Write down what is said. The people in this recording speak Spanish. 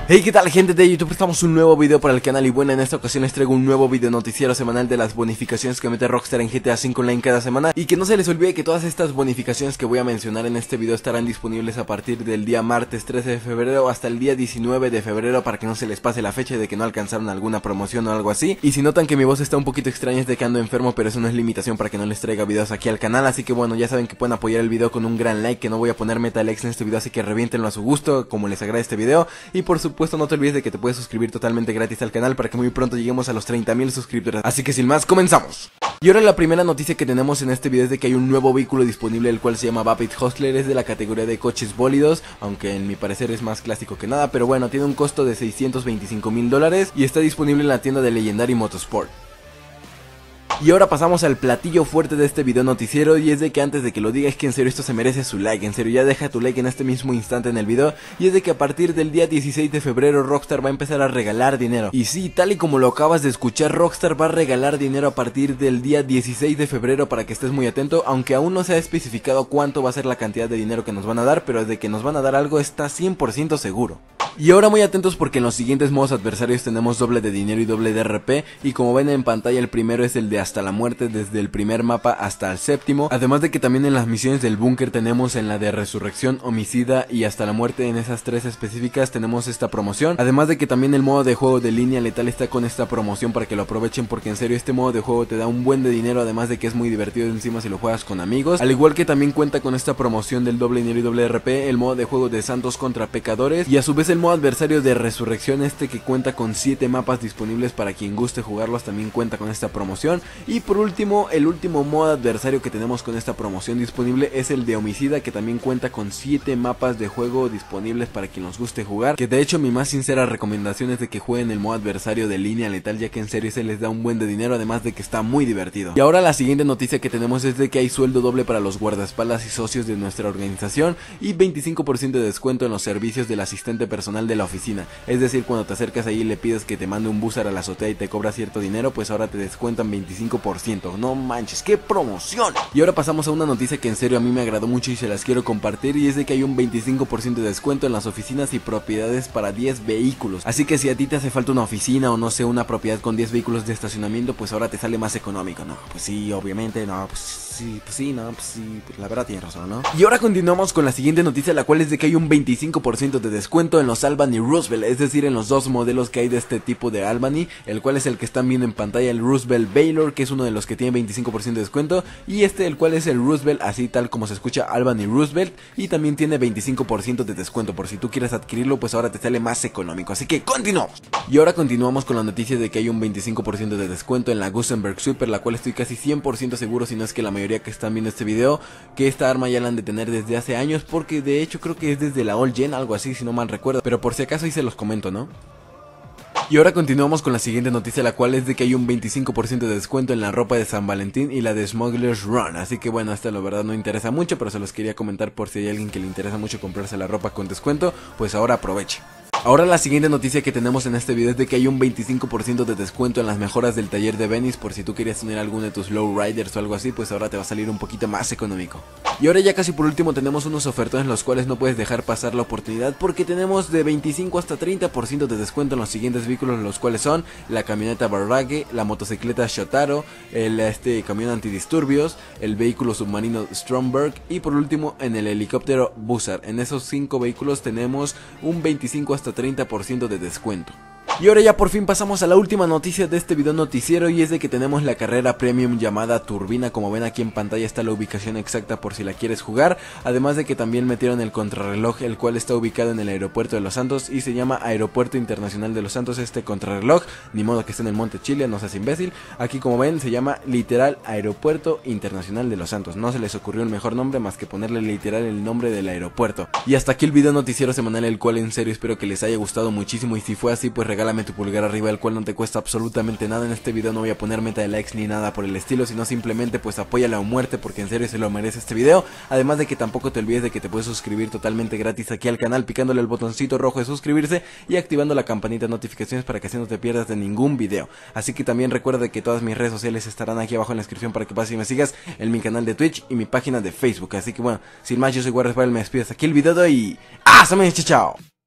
Hey, ¿qué tal, gente de YouTube? Estamos un nuevo video para el canal y bueno, en esta ocasión les traigo un nuevo video noticiero semanal de las bonificaciones que mete Rockstar en GTA V Online cada semana. Y que no se les olvide que todas estas bonificaciones que voy a mencionar en este video estarán disponibles a partir del día martes 13 de febrero hasta el día 19 de febrero, para que no se les pase la fecha de que no alcanzaron alguna promoción o algo así. Y si notan que mi voz está un poquito extraña es de que ando enfermo, pero eso no es limitación para que no les traiga videos aquí al canal. Así que bueno, ya saben que pueden apoyar el video con un gran like, que no voy a poner meta likes en este video, así que reviéntenlo a su gusto, como les agrade este video. Y por supuesto no te olvides de que te puedes suscribir totalmente gratis al canal para que muy pronto lleguemos a los 30,000 suscriptores. Así que sin más, comenzamos. Y ahora la primera noticia que tenemos en este video es de que hay un nuevo vehículo disponible, el cual se llama Vapid Hustler. Es de la categoría de coches bólidos, aunque en mi parecer es más clásico que nada, pero bueno, tiene un costo de $625,000 y está disponible en la tienda de Legendary Motorsport. Y ahora pasamos al platillo fuerte de este video noticiero, y es de que antes de que lo diga, es que en serio esto se merece su like. En serio, ya deja tu like en este mismo instante en el video. Y es de que a partir del día 16 de febrero Rockstar va a empezar a regalar dinero. Y sí, tal y como lo acabas de escuchar, Rockstar va a regalar dinero a partir del día 16 de febrero, para que estés muy atento. Aunque aún no se ha especificado cuánto va a ser la cantidad de dinero que nos van a dar, pero de que nos van a dar algo está 100% seguro. Y ahora muy atentos, porque en los siguientes modos adversarios tenemos doble de dinero y doble de RP. Y como ven en pantalla, el primero es el de hasta la muerte, desde el primer mapa hasta el séptimo. Además de que también en las misiones del búnker tenemos en la de resurrección, homicida y hasta la muerte. En esas tres específicas tenemos esta promoción. Además de que también el modo de juego de línea letal está con esta promoción, para que lo aprovechen, porque en serio este modo de juego te da un buen de dinero. Además de que es muy divertido encima si lo juegas con amigos. Al igual que también cuenta con esta promoción del doble dinero y doble RP el modo de juego de santos contra pecadores. Y a su vez el modo adversario de resurrección, que cuenta con 7 mapas disponibles para quien guste jugarlos, también cuenta con esta promoción. Y por último, el último modo adversario que tenemos con esta promoción disponible es el de homicida, que también cuenta con 7 mapas de juego disponibles para quien nos guste jugar. Que de hecho mi más sincera recomendación es de que jueguen el modo adversario de línea letal, ya que en serio se les da un buen de dinero, además de que está muy divertido. Y ahora la siguiente noticia que tenemos es de que hay sueldo doble para los guardaespaldas y socios de nuestra organización, y 25% de descuento en los servicios del asistente personal de la oficina. Es decir, cuando te acercas ahí y le pides que te mande un buzzer a la azotea y te cobra cierto dinero, pues ahora te descuentan 25%. No manches, ¡qué promoción! Y ahora pasamos a una noticia que en serio a mí me agradó mucho y se las quiero compartir, y es de que hay un 25% de descuento en las oficinas y propiedades para 10 vehículos. Así que si a ti te hace falta una oficina o no sé, una propiedad con 10 vehículos de estacionamiento, pues ahora te sale más económico. No, pues sí, obviamente, no, pues sí, pues la verdad tienes razón, ¿no? Y ahora continuamos con la siguiente noticia, la cual es de que hay un 25% de descuento en los Albany Roosevelt, es decir, en los dos modelos que hay de este tipo de Albany, el cual es el que están viendo en pantalla, el Roosevelt Baylor, que es uno de los que tiene 25% de descuento, y el cual es el Roosevelt, así tal como se escucha, Albany Roosevelt, y también tiene 25% de descuento. Por si tú quieres adquirirlo, pues ahora te sale más económico. Así que continuamos. Y ahora continuamos con la noticia de que hay un 25% de descuento en la Gusenberg Super, la cual estoy casi 100% seguro, si no es que la mayoría que están viendo este video, que esta arma ya la han de tener desde hace años, porque de hecho creo que es desde la All Gen, algo así, si no mal recuerdo, pero por si acaso ahí se los comento, ¿no? Y ahora continuamos con la siguiente noticia, la cual es de que hay un 25% de descuento en la ropa de San Valentín y la de Smuggler's Run. Así que bueno, esta la verdad no interesa mucho, pero se los quería comentar por si hay alguien que le interesa mucho comprarse la ropa con descuento, pues ahora aproveche. Ahora la siguiente noticia que tenemos en este video es de que hay un 25% de descuento en las mejoras del taller de Venice. Por si tú querías tener alguno de tus lowriders o algo así, pues ahora te va a salir un poquito más económico. Y ahora ya casi por último tenemos unos ofertones los cuales no puedes dejar pasar la oportunidad, porque tenemos de 25 hasta 30% de descuento en los siguientes vehículos, los cuales son la camioneta Barrage, la motocicleta Shotaro, el camión antidisturbios, el vehículo submarino Stromberg y por último en el helicóptero Buzzard. En esos 5 vehículos tenemos un 25 hasta 30% de descuento. Y ahora ya por fin pasamos a la última noticia de este video noticiero, y es de que tenemos la carrera premium llamada Turbina. Como ven aquí en pantalla está la ubicación exacta por si la quieres jugar, además de que también metieron el contrarreloj, el cual está ubicado en el aeropuerto de Los Santos y se llama Aeropuerto Internacional de Los Santos. Este contrarreloj, ni modo que esté en el Monte Chile, no seas imbécil. Aquí como ven se llama literal Aeropuerto Internacional de Los Santos. No se les ocurrió un mejor nombre más que ponerle literal el nombre del aeropuerto. Y hasta aquí el video noticiero semanal, el cual en serio espero que les haya gustado muchísimo, y si fue así pues regálame tu pulgar arriba, el cual no te cuesta absolutamente nada. En este video no voy a poner meta de likes ni nada por el estilo, sino simplemente pues apóyala a muerte, porque en serio se lo merece este video. Además de que tampoco te olvides de que te puedes suscribir totalmente gratis aquí al canal, picándole el botoncito rojo de suscribirse y activando la campanita de notificaciones para que así no te pierdas de ningún video. Así que también recuerda que todas mis redes sociales estarán aquí abajo en la descripción para que pases y me sigas en mi canal de Twitch y mi página de Facebook. Así que bueno, sin más, yo soy Guardias, me despido hasta aquí el video y ¡hasta mañana! ¡Chao!